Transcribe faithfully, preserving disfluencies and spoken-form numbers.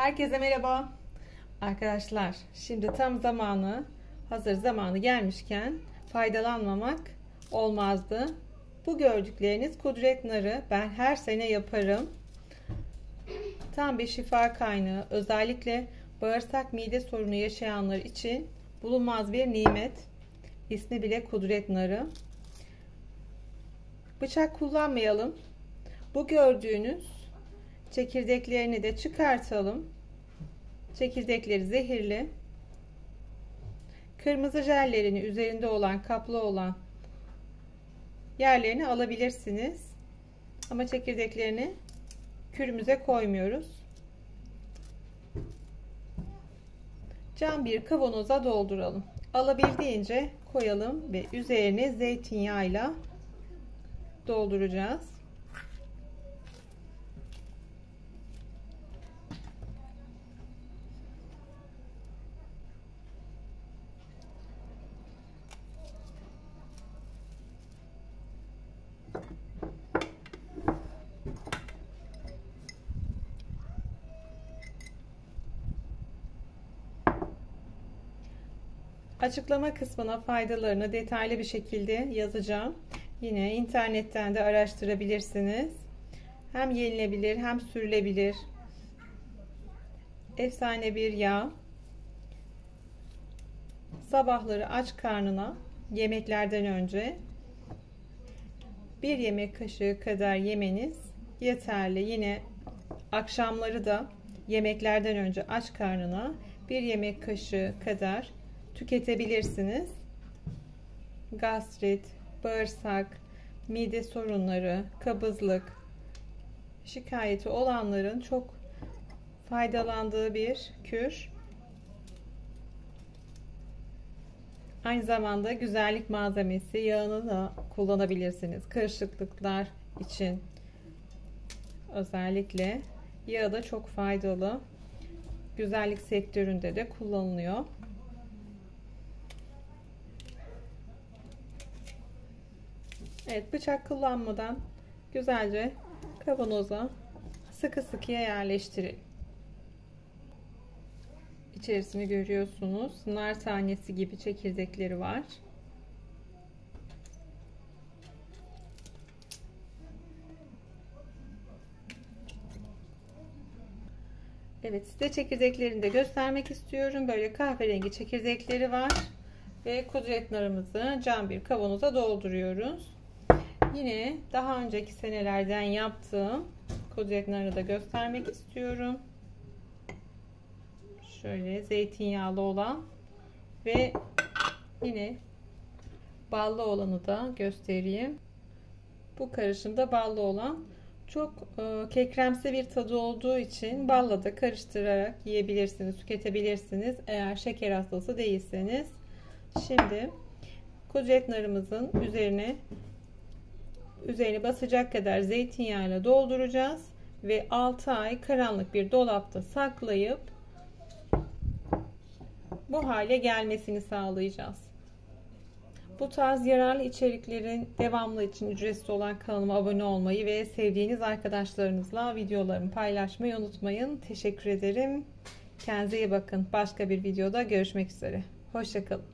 Herkese merhaba. Arkadaşlar, şimdi tam zamanı, hazır zamanı gelmişken faydalanmamak olmazdı. Bu gördükleriniz kudret narı. Ben her sene yaparım. Tam bir şifa kaynağı. Özellikle bağırsak mide sorunu yaşayanlar için bulunmaz bir nimet. İsmi bile kudret narı. Bıçak kullanmayalım. Bu gördüğünüz çekirdeklerini de çıkartalım. Çekirdekleri zehirli. Kırmızı jellerini üzerinde olan, kaplı olan yerlerini alabilirsiniz. Ama çekirdeklerini kürümüze koymuyoruz. Cam bir kavanoza dolduralım. Alabildiğince koyalım ve üzerine zeytinyağıyla dolduracağız. Açıklama kısmına faydalarını detaylı bir şekilde yazacağım. Yine internetten de araştırabilirsiniz. Hem yenilebilir hem sürülebilir. Efsane bir yağ. Sabahları aç karnına yemeklerden önce bir yemek kaşığı kadar yemeniz yeterli. Yine akşamları da yemeklerden önce aç karnına bir yemek kaşığı kadar tüketebilirsiniz. Gastrit, bağırsak, mide sorunları, kabızlık şikayeti olanların çok faydalandığı bir kür. Aynı zamanda güzellik malzemesi, yağını da kullanabilirsiniz. Kırışıklıklar için özellikle yağı da çok faydalı. Güzellik sektöründe de kullanılıyor. Evet, bıçak kullanmadan güzelce kavanoza sıkı sıkıya yerleştirin. İçerisini görüyorsunuz. Nar tanesi gibi çekirdekleri var. Evet, size çekirdeklerini de göstermek istiyorum. Böyle kahverengi çekirdekleri var. Ve kudret narımızı cam bir kavanoza dolduruyoruz. Yine daha önceki senelerden yaptığım kudret narı da göstermek istiyorum. Şöyle zeytinyağlı olan ve yine ballı olanı da göstereyim. Bu karışımda ballı olan çok e, kekremsi bir tadı olduğu için balla da karıştırarak yiyebilirsiniz, tüketebilirsiniz eğer şeker hastası değilseniz. Şimdi kudret narımızın üzerine üzerine basacak kadar zeytinyağıyla dolduracağız ve altı ay karanlık bir dolapta saklayıp bu hale gelmesini sağlayacağız. Bu tarz yararlı içeriklerin devamlı için ücretsiz olan kanalıma abone olmayı ve sevdiğiniz arkadaşlarınızla videolarımı paylaşmayı unutmayın. Teşekkür ederim. Kendinize iyi bakın. Başka bir videoda görüşmek üzere. Hoşça kalın.